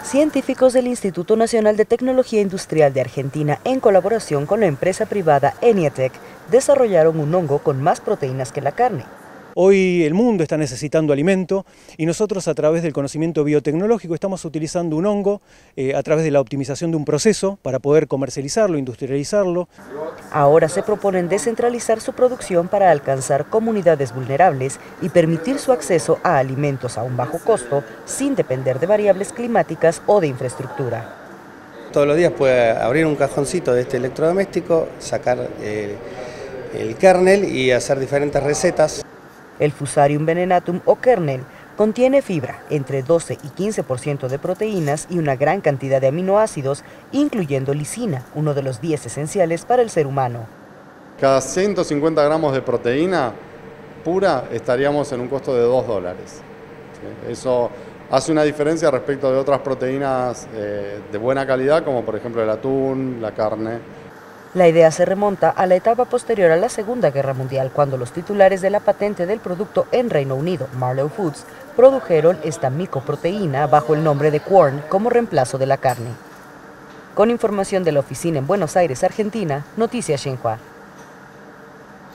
Científicos del Instituto Nacional de Tecnología Industrial de Argentina, en colaboración con la empresa privada Eniatec, desarrollaron un hongo con más proteínas que la carne. Hoy el mundo está necesitando alimento y nosotros a través del conocimiento biotecnológico estamos utilizando un hongo a través de la optimización de un proceso para poder comercializarlo, industrializarlo. Ahora se proponen descentralizar su producción para alcanzar comunidades vulnerables y permitir su acceso a alimentos a un bajo costo sin depender de variables climáticas o de infraestructura. Todos los días puede abrir un cajoncito de este electrodoméstico, sacar el kernel y hacer diferentes recetas. El Fusarium venenatum o kernel contiene fibra, entre 12 y 15% de proteínas y una gran cantidad de aminoácidos, incluyendo lisina, uno de los 10 esenciales para el ser humano. Cada 150 gramos de proteína pura estaríamos en un costo de $2. Eso hace una diferencia respecto de otras proteínas de buena calidad, como por ejemplo el atún, la carne. La idea se remonta a la etapa posterior a la Segunda Guerra Mundial, cuando los titulares de la patente del producto en Reino Unido, Marlow Foods, produjeron esta micoproteína bajo el nombre de Quorn como reemplazo de la carne. Con información de la oficina en Buenos Aires, Argentina, Noticias Xinhua.